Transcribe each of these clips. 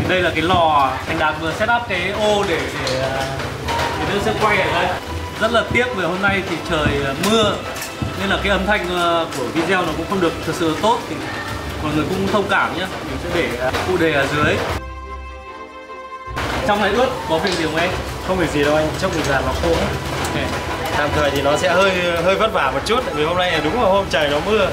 Đây là cái lò anh Đạt vừa set up cái ô để nó sẽ quay ở đây. Rất là tiếc vì hôm nay thì trời mưa nên là cái âm thanh của video nó cũng không được thực sự tốt, thì mọi người cũng thông cảm nhé. Mình sẽ để phụ đề ở dưới. Trong này ướt có việc gì không em? Không việc gì đâu anh, chốc mình làm nó khô hết. Okay. Tạm thời thì nó sẽ hơi vất vả một chút, vì hôm nay là đúng là hôm trời nó mưa.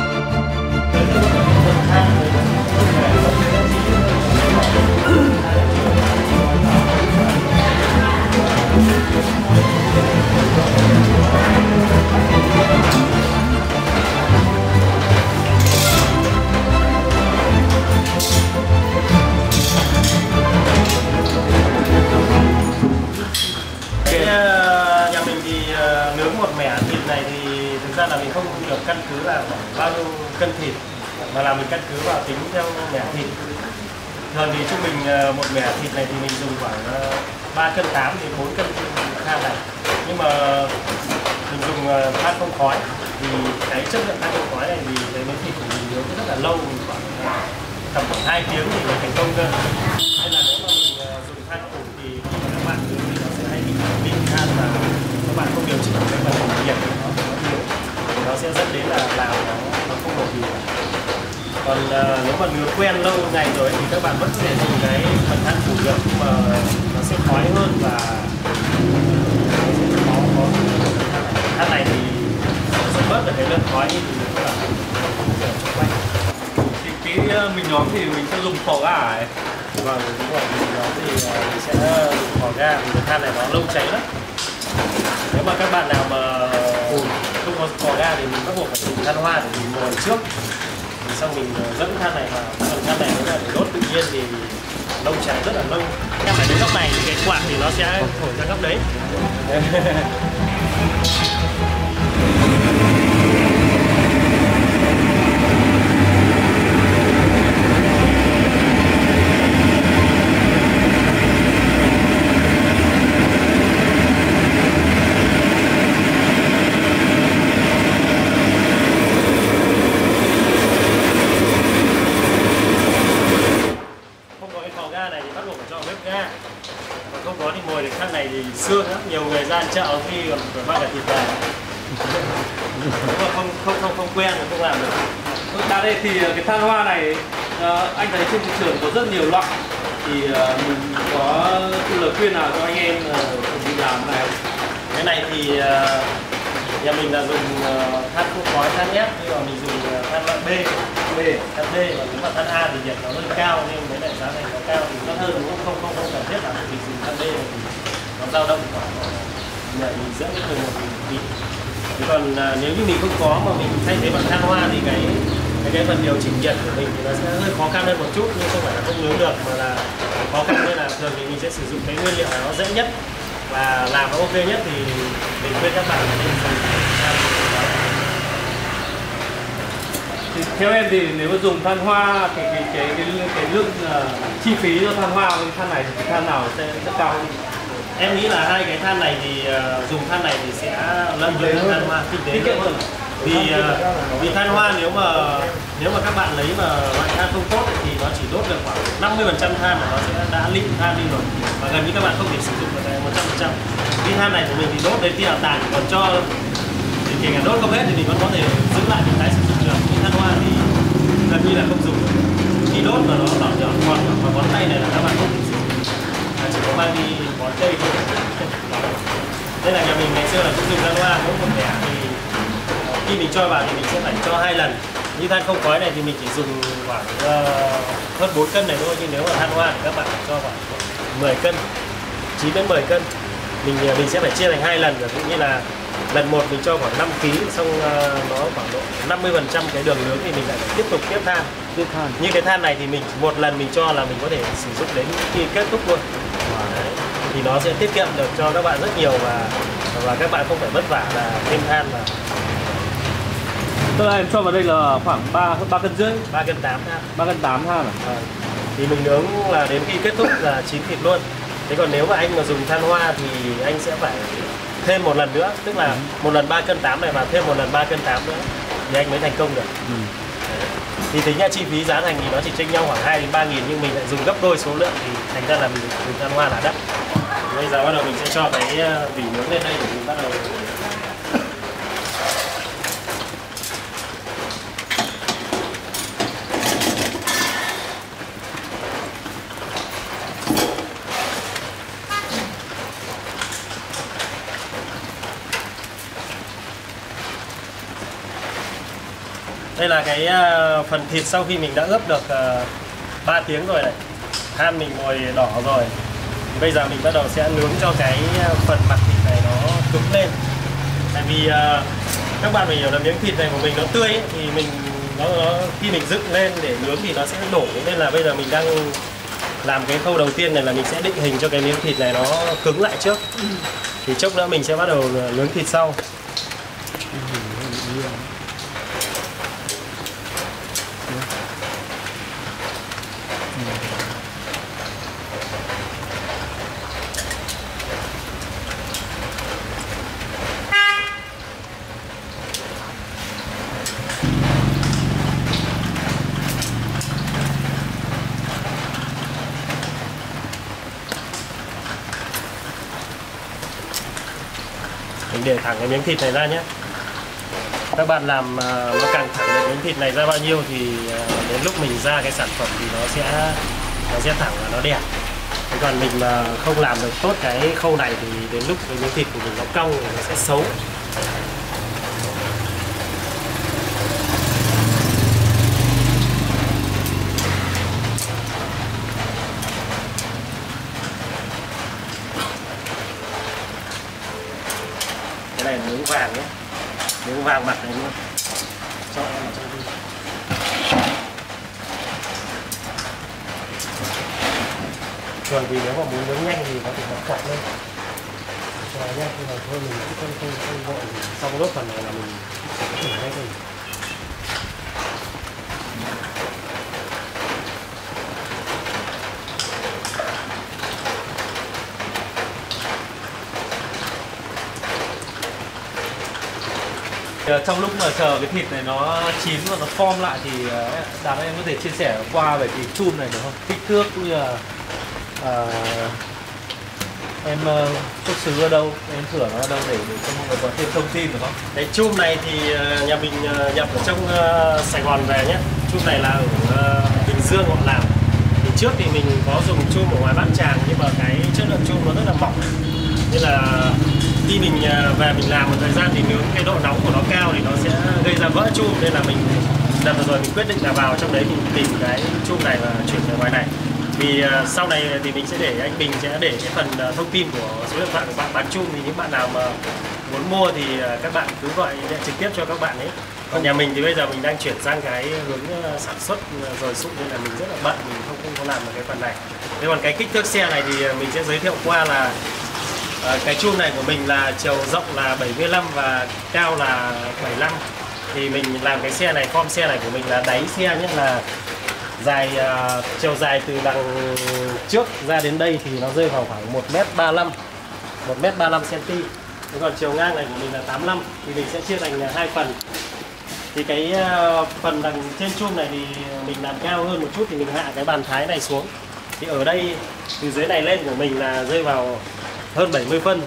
Nhà mình thì nướng một mẻ thịt này thì thực ra là mình không được căn cứ là bao nhiêu cân thịt, mà là mình căn cứ vào tính theo mẻ thịt. Thường thì trung bình một mẻ thịt này thì mình dùng khoảng 3,8 cân đến 4 cân than này. Nhưng mà mình dùng than không khói thì cái chất lượng than không khói này thì cái miếng thịt của mình nướng rất là lâu, mình khoảng tầm 2 tiếng thì mới thành công cơ. Nên là nếu mà mình dùng than ủ thì khi mà các bạn nướng thì nó sẽ hay bị than, và các bạn không điều chỉnh cái phần nhiệt của nó yếu, thì nó sẽ dẫn đến là làm nó không được gì. Còn nếu mà nướng quen lâu ngày rồi thì các bạn vẫn có thể dùng cái phần than ủ được, nhưng mà nó sẽ khói hơn và có than này thì sẽ bớt được cái lượng khói đi thì mình là không thể xung quanh. Thì cái mình nhóm thì mình sẽ dùng phò gà ấy. Vâng, đúng rồi, mình nhóm thì mình sẽ dùng phò ga, vì cái than này nó lâu cháy lắm. Nếu mà các bạn nào mà không có phò ga thì mình bắt buộc phải dùng than hoa để mình mồi trước, thì xong mình dẫn than này vào. Còn than này nếu là để đốt tự nhiên thì lâu cháy rất là lâu. Em phải đến góc này thì cái quạt thì nó sẽ thổi ra góc đấy. Không có thì ngồi để than này thì xương lắm, nhiều người ra chợ khi còn phải mang cả thịt về. Nếu mà không quen thì không làm được. Ra đây thì cái than hoa này anh thấy trên thị trường có rất nhiều loại, thì mình có lời khuyên nào cho anh em chuẩn bị làm này không? Cái này thì nhà mình là dùng than không khói, than ép, nhưng mà mình dùng than loại B, than D, và nếu mà than A thì nhiệt nó hơi cao nên với lại giá thành nó cao thì nó hơn, cũng không cần thiết là mình dùng than D thì nó dao động khoảng 10.000 rưỡi. Thế còn nếu như mình không có mà mình thay thế bằng than hoa thì cái phần điều chỉnh nhiệt của mình thì nó sẽ hơi khó khăn hơn một chút, nhưng không phải là không nướng được mà là khó khăn, nên là thường thì mình sẽ sử dụng cái nguyên liệu nó dễ nhất và làm nó ok nhất, thì mình khuyên các bạn nên dùng than. Thì theo em thì nếu mà dùng than hoa thì cái lượng chi phí cho than hoa với than này thì than nào sẽ cao hơn? Em nghĩ là hai cái than này thì dùng than này thì sẽ lân với than hoa kinh tế hơn. Vì than hoa nếu mà các bạn lấy mà loại than không tốt thì nó chỉ đốt được khoảng 50% than mà nó sẽ đã lịm than đi rồi, và gần như các bạn không thể sử dụng được 100%. Cái than này của mình thì đốt đến khi nào tàn, còn cho thì kể cả đốt không hết thì mình vẫn có thể giữ lại để tái sử dụng được. Cái than hoa thì gần như là không dùng được. Khi đốt mà nó đỏ nhỏ còn và ngón tay này là các bạn không thể sử dụng, chỉ có mang đi bón cây thôi. Đây là nhà mình ngày xưa là cũng dùng than hoa, mỗi một mẻ thì khi mình cho vào thì mình sẽ phải cho 2 lần. Như than không khói này thì mình chỉ dùng khoảng hơn 4 cân này thôi, nhưng nếu mà than hoa thì các bạn phải cho khoảng 10 cân, 9 đến 10 cân. Mình sẽ phải chia thành 2 lần, cũng như là lần 1 mình cho khoảng 5 kg, xong nó khoảng độ 50% cái đường nướng thì mình lại tiếp tục tiếp than. Như cái than này thì mình một lần mình cho là mình có thể sử dụng đến khi kết thúc luôn. Đấy. Thì nó sẽ tiết kiệm được cho các bạn rất nhiều, và các bạn không phải vất vả là thêm than vào. Tức là em cho vào đây là khoảng 3 cân rưỡi, 3,8 cân than. 3,8 cân than à? Thì mình nướng là đến khi kết thúc là chín thịt luôn. Thế còn nếu mà anh mà dùng than hoa thì anh sẽ phải thêm một lần nữa, tức là một lần 3,8 cân này và thêm một lần 3,8 cân nữa thì anh mới thành công được. Thì tính ra chi phí giá thành thì nó chỉ chênh nhau khoảng 2 đến 3 nghìn, nhưng mình lại dùng gấp đôi số lượng thì thành ra là mình dùng than hoa là đắt. Bây giờ bắt đầu mình sẽ cho cái vỉ nướng lên đây để mình bắt đầu. Đây là cái phần thịt sau khi mình đã ướp được 3 tiếng rồi này. Than mình ngồi đỏ rồi. Thì bây giờ mình bắt đầu sẽ nướng cho cái phần mặt thịt này nó cứng lên. Tại vì các bạn phải hiểu là miếng thịt này của mình nó tươi ấy, thì mình khi mình dựng lên để nướng thì nó sẽ nổ, nên là bây giờ mình đang làm cái khâu đầu tiên này là mình sẽ định hình cho cái miếng thịt này nó cứng lại trước. Thì chốc nữa mình sẽ bắt đầu nướng thịt sau. Mình để thẳng cái miếng thịt này ra nhé. Các bạn làm nó càng thẳng được miếng thịt này ra bao nhiêu thì đến lúc mình ra cái sản phẩm thì nó sẽ thẳng và nó đẹp. Thế còn mình mà không làm được tốt cái khâu này thì đến lúc cái miếng thịt của mình nó cong thì nó sẽ xấu. Cái này là nướng vàng nhé, nướng vàng mặt này luôn. Cho em vào trong đi. Thường thì nếu mà muốn nướng nhanh thì có thể bật quạt lên. Cho nhá, khi nào thôi mình cũng không vội. Xong lúc phần này là mình thử ngay thôi. Trong lúc mà chờ cái thịt này nó chín và nó form lại thì Đạt em có thể chia sẻ qua về cái chum này được không? Kích thước cũng như là em xuất xứ ở đâu, em thưởng nó ở đâu để cho mọi người có thêm thông tin được không? Cái chum này thì nhà mình nhập ở trong Sài Gòn về nhé. Chum này là ở Bình Dương họ làm. Thì trước thì mình có dùng chum ở ngoài Bát Tràng, nhưng mà cái chất lượng chum nó rất là mỏng, nên là khi mình về mình làm một thời gian thì nướng cái độ nóng của nó cao thì nó sẽ gây ra vỡ chum, nên là mình đợt vừa rồi mình quyết định là vào trong đấy mình tìm cái chum này và chuyển về ngoài này. Vì sau này thì mình sẽ để anh Bình sẽ để cái phần thông tin của số điện thoại của bạn bán chum, thì những bạn nào mà muốn mua thì các bạn cứ gọi điện trực tiếp cho các bạn ấy. Còn nhà mình thì bây giờ mình đang chuyển sang cái hướng sản xuất rồi sụn, nên là mình rất là bận, mình không có làm được cái phần này. Thế còn cái kích thước xe này thì mình sẽ giới thiệu qua là cái chum này của mình là chiều rộng là 75 và cao là 75. Thì mình làm cái xe này, form xe này của mình là đáy xe nhé, là dài chiều dài từ đằng trước ra đến đây thì nó rơi vào khoảng 1m35, 1m35 cm. Thế còn chiều ngang này của mình là 85, thì mình sẽ chia thành hai phần. Thì cái phần đằng trên chum này thì mình làm cao hơn một chút, thì mình hạ cái bàn thái này xuống. Thì ở đây từ dưới này lên của mình là rơi vào hơn 70 phân.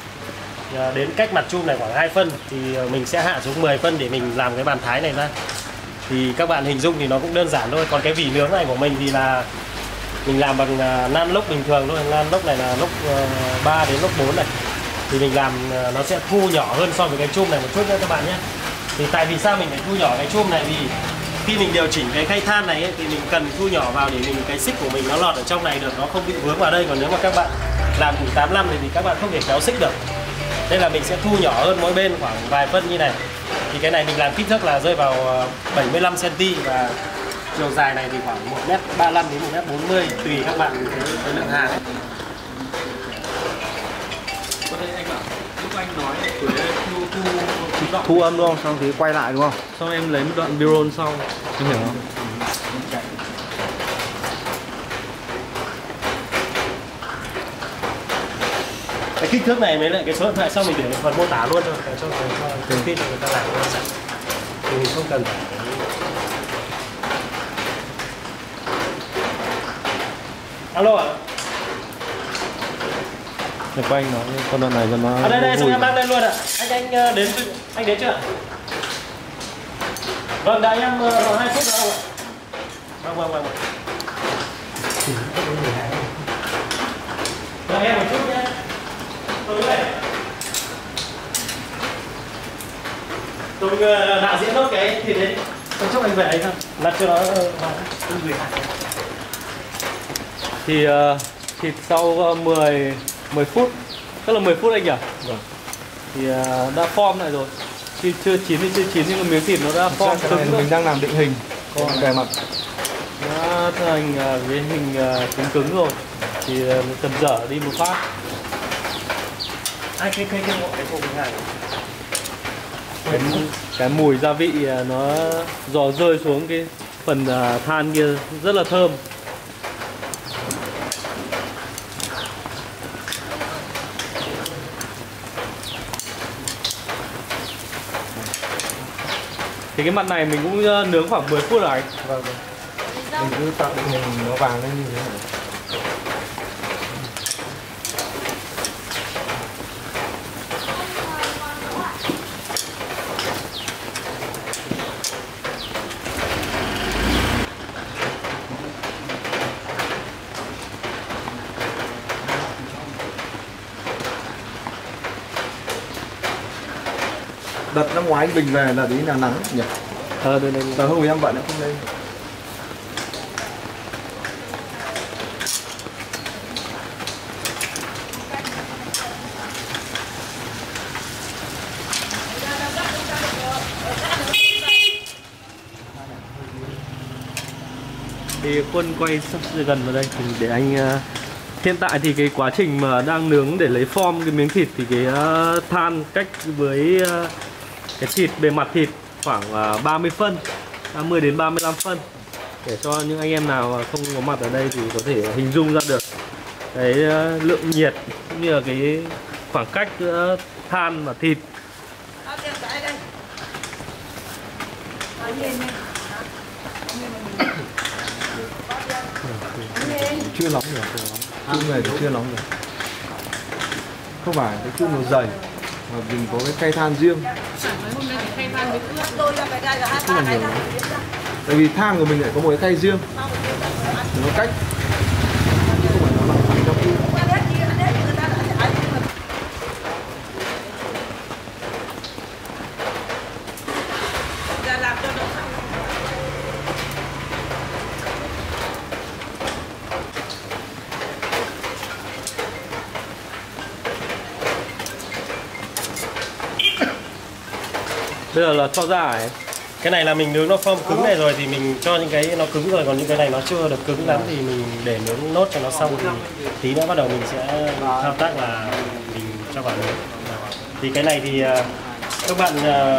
Đến cách mặt chum này khoảng 2 phân thì mình sẽ hạ xuống 10 phân để mình làm cái bàn thái này ra. Thì các bạn hình dung thì nó cũng đơn giản thôi. Còn cái vỉ nướng này của mình thì là mình làm bằng nan lốc bình thường thôi. Nan lốc này là lốc 3 đến lốc 4 này. Thì mình làm nó sẽ thu nhỏ hơn so với cái chum này một chút nữa các bạn nhé. Thì tại vì sao mình phải thu nhỏ cái chum này, vì khi mình điều chỉnh cái khay than này ấy, thì mình cần thu nhỏ vào để mình cái xích của mình nó lọt ở trong này được, nó không bị vướng vào đây. Còn nếu mà các bạn làm đủ 85 thì các bạn không thể kéo xích được. Nên là mình sẽ thu nhỏ hơn mỗi bên khoảng vài phân như này. Thì cái này mình làm kích thước là rơi vào 75 cm và chiều dài này thì khoảng 1m35 đến 1m40 tùy các bạn cái lượng hàng ấy. Có thể anh bảo lúc anh nói thu âm đúng không? Xong thì quay lại đúng không? xong em lấy một đoạn B-roll sau. Em hiểu không? Cái kích thước này mới lại cái số điện thoại, sau mình để phần mô tả luôn thôi để cho thông tin người ta làm nó sẵn. Thì mình không cần phải Alo ạ. Để quay nó con đoạn này cho nó. Ở đây chúng em mang lên luôn ạ. Anh đến chưa ạ? Vâng, đợi em 2 phút nữa không ạ? Vâng. Đợi em một chút nhé. Tôi đạo diễn nốt cái thịt đấy. Tôi chúc anh về đấy không? Lật cho nó Thì thịt sau 10 phút, tức là 10 phút anh nhỉ? Vâng. Thì đã form lại rồi. Khi chưa chín thì chưa chín nhưng mà miếng thịt nó đã form cứng rồi. Mình đang làm định hình bề mặt. Nó thành cái hình cứng rồi. Thì cần dở đi một phát. cái bộ này. Cái mùi gia vị nó dò rơi xuống cái phần than kia rất là thơm. Thì cái mặt này mình cũng nướng khoảng 10 phút rồi anh. Vâng. Mình cứ tạo định hình nó vàng lên như thế này. Đợt năm ngoái anh Bình về là đấy là nắng nhỉ? Đây. Tờ hôm em bận nó không lên. Thì Quân quay sắp gần vào đây thì để anh hiện tại thì cái quá trình mà đang nướng để lấy form cái miếng thịt thì cái than cách với cái thịt, bề mặt thịt khoảng 30 phân, 30 đến 35 phân, để cho những anh em nào không có mặt ở đây thì có thể hình dung ra được cái lượng nhiệt cũng như là cái khoảng cách giữa than và thịt. Chưa nóng được, chung này thì chưa nóng được. Không phải cái chung nó dày mà mình có cái khay than riêng. Không là nhiều lắm. Tại vì than của mình lại có một cái khay riêng, nó cách không phải nó nằm thẳng trong chung. Bây giờ là cho ra ấy. Cái này là mình nướng nó form cứng này rồi thì mình cho những cái nó cứng rồi, còn những cái này nó chưa được cứng lắm thì mình để nướng nốt cho nó xong thì tí nữa bắt đầu mình sẽ thao tác là mình cho vào nướng. Thì cái này thì các bạn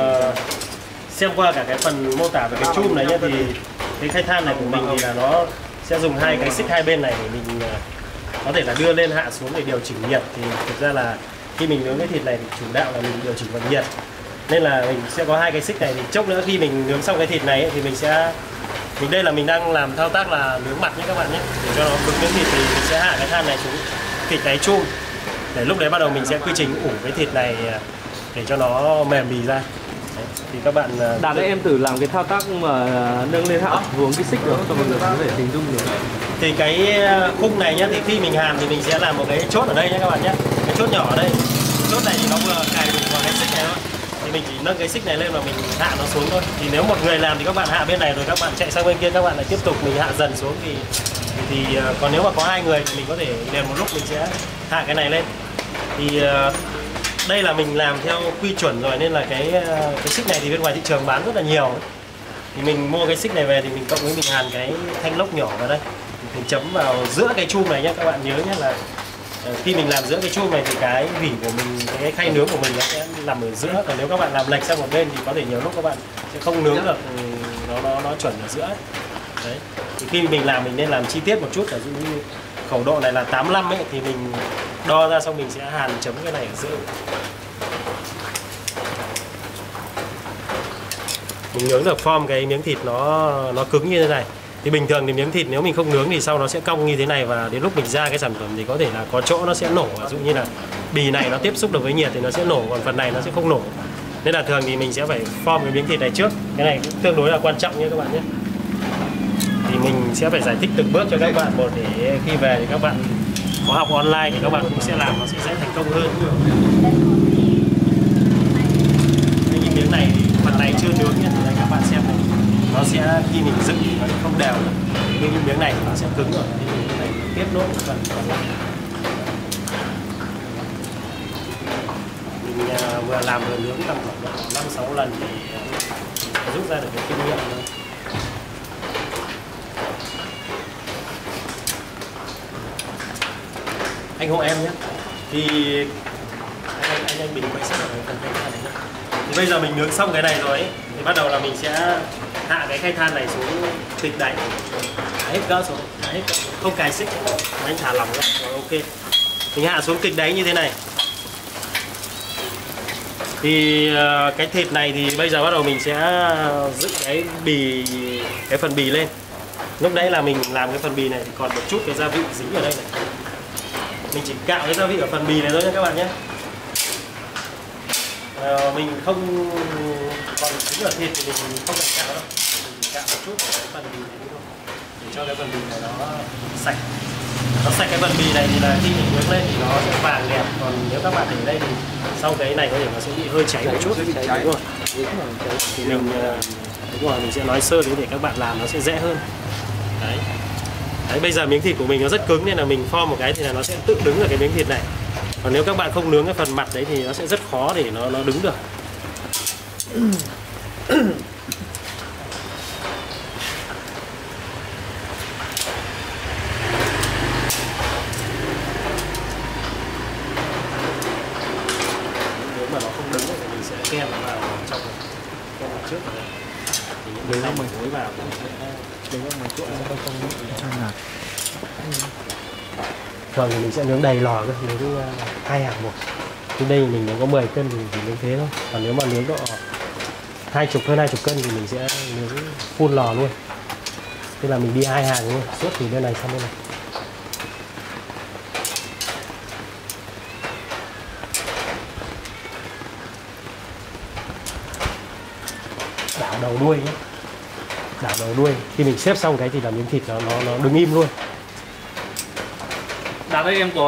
xem qua cả cái phần mô tả về cái chum này nhé, thì cái khay than này của mình thì là nó sẽ dùng hai cái xích hai bên này để mình có thể là đưa lên hạ xuống để điều chỉnh nhiệt. Thì thực ra là khi mình nướng cái thịt này thì chủ đạo là mình điều chỉnh bằng nhiệt, nên là mình sẽ có hai cái xích này. Thì chốc nữa khi mình nướng xong cái thịt này ấy, thì mình đây là mình đang làm thao tác là nướng mặt nhé các bạn nhé, để cho nó cứng cái thịt thì mình sẽ hạ cái than này xuống thịt cái chum, để lúc đấy bắt đầu mình sẽ quy trình ủ cái thịt này để cho nó mềm bì ra. Đấy, thì các bạn Đạt ơi, em thử làm cái thao tác mà nâng lên hạ xuống cái xích đó cho mọi người có thể hình dung được. Thì cái khung này nhé, thì khi mình hàn thì mình sẽ làm một cái chốt ở đây nhé các bạn nhé, cái chốt nhỏ ở đây. Chốt này thì nó vừa cài đủ vào cái xích này thôi, thì mình chỉ nâng cái xích này lên và mình hạ nó xuống thôi. Thì nếu một người làm thì các bạn hạ bên này rồi các bạn chạy sang bên kia, các bạn lại tiếp tục mình hạ dần xuống. Thì còn nếu mà có hai người thì mình có thể liền một lúc mình sẽ hạ cái này lên. Thì đây là mình làm theo quy chuẩn rồi, nên là cái xích này thì bên ngoài thị trường bán rất là nhiều. Thì mình mua cái xích này về thì mình cộng với mình hàn cái thanh lốc nhỏ vào đây, mình chấm vào giữa cái chum này nhé. Các bạn nhớ nhé là khi mình làm giữa cái chum này thì cái vỉ của mình, cái khay nướng của mình nó sẽ nằm ở giữa. Còn nếu các bạn làm lệch sang một bên thì có thể nhiều lúc các bạn sẽ không nướng được nó chuẩn ở giữa ấy. Đấy. Thì khi mình làm mình nên làm chi tiết một chút, ví dụ như khẩu độ này là 85 ấy thì mình đo ra xong mình sẽ hàn chấm cái này ở giữa. Mình nướng được form cái miếng thịt nó cứng như thế này. Thì bình thường thì miếng thịt nếu mình không nướng thì sau nó sẽ cong như thế này, và đến lúc mình ra cái sản phẩm thì có thể là có chỗ nó sẽ nổ. Ví dụ như là bì này nó tiếp xúc được với nhiệt thì nó sẽ nổ, còn phần này nó sẽ không nổ. Nên là thường thì mình sẽ phải form cái miếng thịt này trước. Cái này cũng tương đối là quan trọng nha các bạn nhé. Thì mình sẽ phải giải thích từng bước cho các bạn một, để khi về thì các bạn có học online thì các bạn cũng sẽ làm nó sẽ thành công hơn. Cái miếng này thì phần này chưa nướng nhé, thì các bạn xem này, nó sẽ khi mình dựng thì nó không đều. Cái miếng này nó sẽ cứng rồi, thì cái này tiếp nốt phần còn lại. Mình vừa làm vừa nướng tầm khoảng 5-6 lần thì rút ra được cái kinh nghiệm thôi. Anh hộ em nhé. Thì anh bình quay sát ở phần khay than này nhé. Thì bây giờ mình nướng xong cái này rồi ấy, thì bắt đầu là mình sẽ hạ cái khay than này xuống kịch đáy, hạ hết cỡ xuống, không cài xích, anh thả lỏng ra rồi, ok. Mình hạ xuống kịch đáy như thế này. Thì cái thịt này thì bây giờ bắt đầu mình sẽ dựng cái phần bì lên. Lúc nãy là mình làm cái phần bì này thì còn một chút cái gia vị dính ở đây này. Mình chỉ cạo cái gia vị ở phần bì này thôi nha các bạn nhé. Mình không còn dính ở thịt thì mình không cần cạo đâu. Mình chỉ cạo một chút ở cái phần bì này thôi, để cho cái phần bì này nó sạch. Nó sạch cái phần bì này thì là khi mình nướng lên thì nó sẽ vàng đẹp. Còn nếu các bạn để đây thì sau cái này có thể nó sẽ bị hơi cháy một chút. Đúng rồi. Thì mình đúng rồi, mình sẽ nói sơ để các bạn làm nó sẽ dễ hơn. Đấy. Đấy, bây giờ miếng thịt của mình nó rất cứng nên là mình form một cái thì là nó sẽ tự đứng ở cái miếng thịt này. Còn nếu các bạn không nướng cái phần mặt đấy thì nó sẽ rất khó để nó đứng được. Nếu mà nó không đứng thì mình sẽ kem nó vào trong kem vào trước rồi. Thì những cái mình phối vào cũng sẽ đúng một chỗ sẽ không bị ngạt. Thường thì mình sẽ nướng đầy lò cơ, nướng 2 hàng một. Thì đây mình nướng có 10 cân thì chỉ nướng thế thôi. Còn nếu mà nướng độ hơn 20 cân thì mình sẽ nướng full lò luôn. Tức là mình đi 2 hàng luôn, suốt từ bên này sang bên này. Đảo đầu đuôi nhé. Đảo đầu đuôi. Khi mình xếp xong cái thì là miếng thịt nó đứng im luôn. Đạt ơi, em có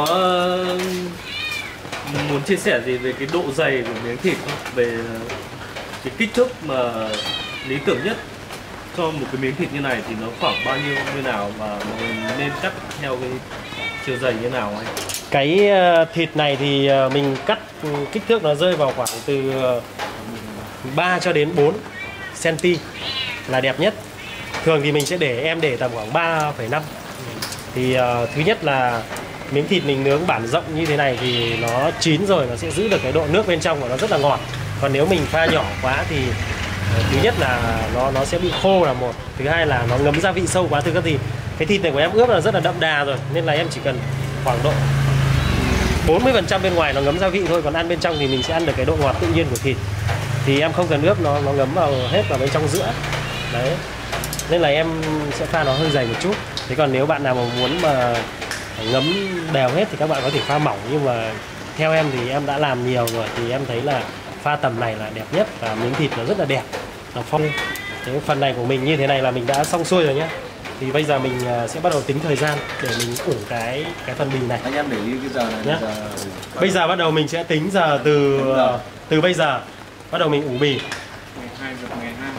muốn chia sẻ gì về cái độ dày của miếng thịt không? Về cái kích thước mà lý tưởng nhất cho một cái miếng thịt như này thì nó khoảng bao nhiêu như nào, và mình nên cắt theo cái chiều dày như nào anh? Cái thịt này thì mình cắt kích thước nó rơi vào khoảng từ 3 cho đến 4 cm là đẹp nhất. Thường thì mình sẽ để tầm khoảng 3,5. Thì thứ nhất là miếng thịt mình nướng bản rộng như thế này thì nó chín rồi, nó sẽ giữ được cái độ nước bên trong và nó rất là ngọt. Còn nếu mình pha nhỏ quá thì thứ nhất là nó sẽ bị khô là một, thứ hai là nó ngấm gia vị sâu quá. Thực ra thì cái thịt này của em ướp là rất là đậm đà rồi, nên là em chỉ cần khoảng độ 40% bên ngoài nó ngấm gia vị thôi, còn ăn bên trong thì mình sẽ ăn được cái độ ngọt tự nhiên của thịt. Thì em không cần ướp, nó ngấm vào hết vào bên trong giữa. Đấy. Nên là em sẽ pha nó hơi dày một chút. Thế còn nếu bạn nào mà muốn mà ngấm đều hết thì các bạn có thể pha mỏng, nhưng mà theo em thì em đã làm nhiều rồi thì em thấy là pha tầm này là đẹp nhất và miếng thịt nó rất là đẹp, nó phong. Thế phần này của mình như thế này là mình đã xong xuôi rồi nhé. Thì bây giờ mình sẽ bắt đầu tính thời gian để mình ủ cái phần bì này. Anh em để ý cái giờ này nhé. Bây giờ bắt đầu mình sẽ tính giờ từ bây giờ bắt đầu mình ủ bì. 12 giờ ngày 2.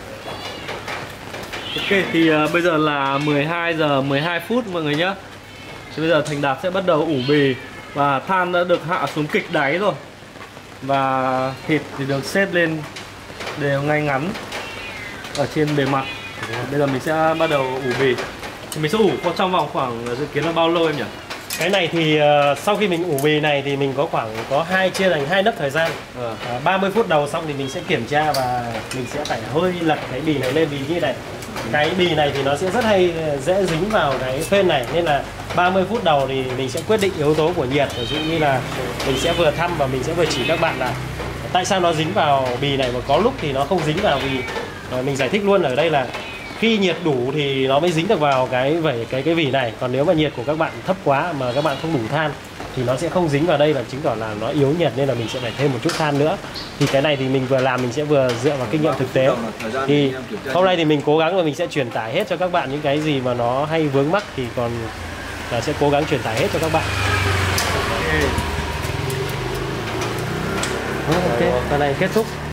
Ok, thì bây giờ là 12 giờ 12 phút mọi người nhé. Thì bây giờ Thành Đạt sẽ bắt đầu ủ bì và than đã được hạ xuống kịch đáy rồi. Và thịt thì được xếp lên đều ngay ngắn ở trên bề mặt. Bây giờ mình sẽ bắt đầu ủ bì. Thì mình sẽ ủ trong vòng khoảng dự kiến là bao lâu em nhỉ? Cái này thì sau khi mình ủ bì này thì mình có chia thành 2 nấc thời gian. 30 phút đầu xong thì mình sẽ kiểm tra và mình sẽ phải hơi lật cái bì này lên, vì như này cái bì này thì nó sẽ rất hay dễ dính vào cái phên này, nên là 30 phút đầu thì mình sẽ quyết định yếu tố của nhiệt. Ví dụ như là mình sẽ vừa thăm và mình sẽ vừa chỉ các bạn là tại sao nó dính vào bì này, mà có lúc thì nó không dính vào, vì mình giải thích luôn ở đây là khi nhiệt đủ thì nó mới dính được vào cái vỉ này. Còn nếu mà nhiệt của các bạn thấp quá mà các bạn không đủ than thì nó sẽ không dính vào đây, và chứng tỏ là nó yếu nhiệt, nên là mình sẽ phải thêm một chút than nữa. Thì cái này thì mình vừa làm mình sẽ vừa dựa vào kinh nghiệm thực tế. Thì hôm nay thì mình cố gắng và mình sẽ truyền tải hết cho các bạn những cái gì mà nó hay vướng mắc, thì còn là sẽ cố gắng truyền tải hết cho các bạn. Ok, phần này kết thúc.